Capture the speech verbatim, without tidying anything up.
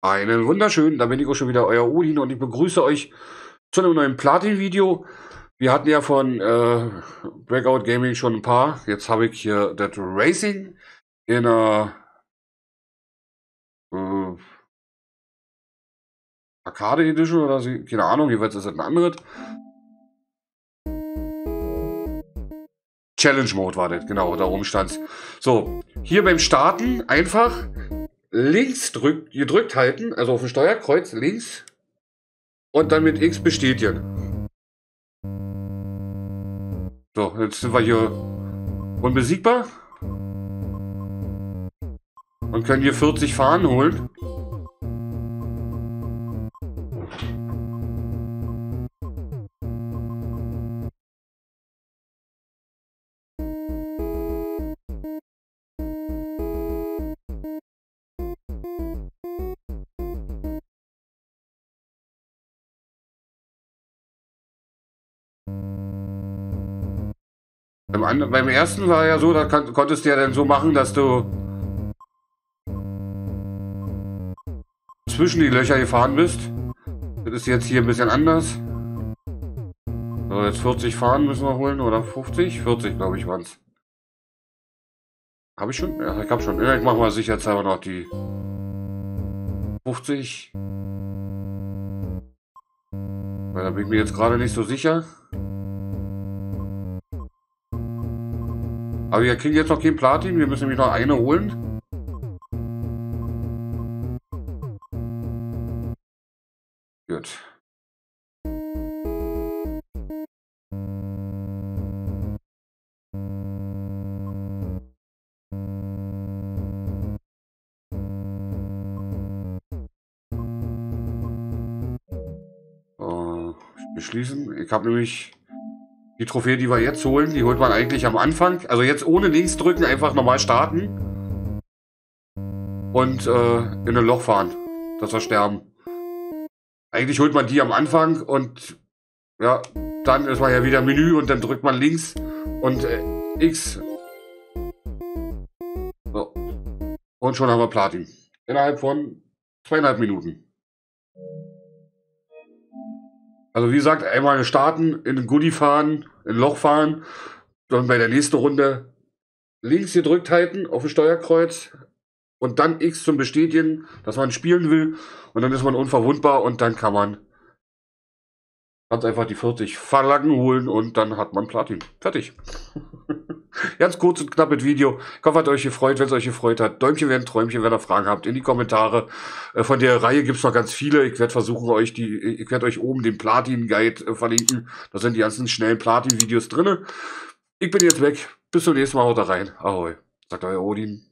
Einen wunderschönen, da bin ich auch schon wieder, euer Odin, und ich begrüße euch zu einem neuen Platin-Video. Wir hatten ja von äh, Breakout Gaming schon ein paar. Jetzt habe ich hier das Racing in einer äh, Arcade Edition oder so, keine Ahnung, jeweils ist es ein anderes. Challenge Mode war das, genau, da oben stand. So, hier beim Starten einfach links drück, gedrückt halten, also auf dem Steuerkreuz links und dann mit X bestätigen. So, jetzt sind wir hier unbesiegbar und können hier vierzig Fahnen holen. Beim, anderen, beim ersten war ja so, da kann, konntest du ja dann so machen, dass du zwischen die Löcher gefahren bist. Das ist jetzt hier ein bisschen anders. So, jetzt vierzig Fahnen müssen wir holen, oder fünfzig? vierzig, glaube ich, waren es. Habe ich schon? Ja, ich habe schon. Ja, ich mache mal sicherheitshalber noch die fünfzig. Weil da bin ich mir jetzt gerade nicht so sicher. Aber wir kriegen jetzt noch kein Platin, wir müssen nämlich noch eine holen. Gut. So, beschließen. Ich habe nämlich die Trophäe, die wir jetzt holen, die holt man eigentlich am Anfang. Also jetzt ohne links drücken, einfach normal starten. Und äh, in ein Loch fahren, dass wir sterben. Eigentlich holt man die am Anfang und ja, dann ist man ja wieder Menü und dann drückt man links und äh, X. So. Und schon haben wir Platin. Innerhalb von zweieinhalb Minuten. Also wie gesagt, einmal starten, in ein Goodie fahren, in ein Loch fahren, dann bei der nächsten Runde links gedrückt halten auf dem Steuerkreuz und dann X zum Bestätigen, dass man spielen will, und dann ist man unverwundbar und dann kann man ganz einfach die vierzig Flaggen holen und dann hat man Platin. Fertig. Ganz kurz und knappes Video. Ich hoffe, hat euch gefreut. Wenn es euch gefreut hat, Däumchen werden, Träumchen, wenn ihr Fragen habt, in die Kommentare. Von der Reihe gibt es noch ganz viele. Ich werde versuchen, euch die, ich werde euch oben den Platin-Guide verlinken. Da sind die ganzen schnellen Platin-Videos drin. Ich bin jetzt weg. Bis zum nächsten Mal. Haut rein. Ahoi. Sagt euer Odin.